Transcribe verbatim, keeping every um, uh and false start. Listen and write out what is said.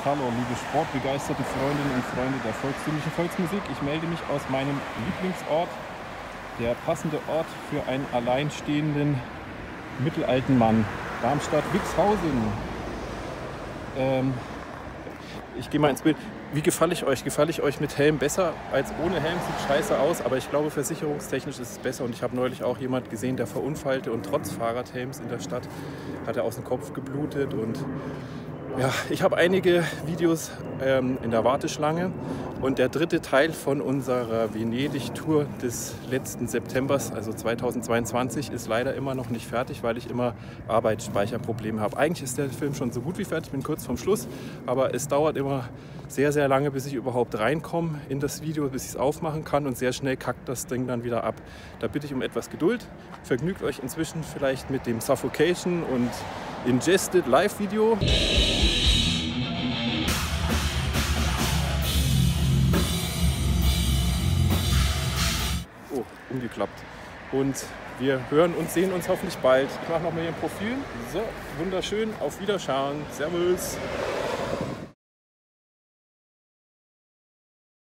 Hallo, liebe sportbegeisterte Freundinnen und Freunde der volkstümlichen Volksmusik. Ich melde mich aus meinem Lieblingsort, der passende Ort für einen alleinstehenden mittelalten Mann. Darmstadt-Wixhausen. Ähm, ich gehe mal ins Bild. Wie gefalle ich euch? Gefalle ich euch mit Helm besser als ohne Helm? Sieht scheiße aus, aber ich glaube, versicherungstechnisch ist es besser. Und ich habe neulich auch jemand gesehen, der verunfallte und trotz Fahrradhelms in der Stadt hat er aus dem Kopf geblutet. Und ja, ich habe einige Videos ähm, in der Warteschlange. Und der dritte Teil von unserer Venedig-Tour des letzten Septembers, also zweitausendzweiundzwanzig, ist leider immer noch nicht fertig, weil ich immer Arbeitsspeicherprobleme habe. Eigentlich ist der Film schon so gut wie fertig, ich bin kurz vorm Schluss, aber es dauert immer sehr, sehr lange, bis ich überhaupt reinkomme in das Video, bis ich es aufmachen kann, und sehr schnell kackt das Ding dann wieder ab. Da bitte ich um etwas Geduld. Vergnügt euch inzwischen vielleicht mit dem Suffocation und Ingested Live-Video. Oh, umgeklappt. Und wir hören und sehen uns hoffentlich bald. Ich mache noch mal hier ein Profil. So, wunderschön. Auf Wiederschauen. Servus.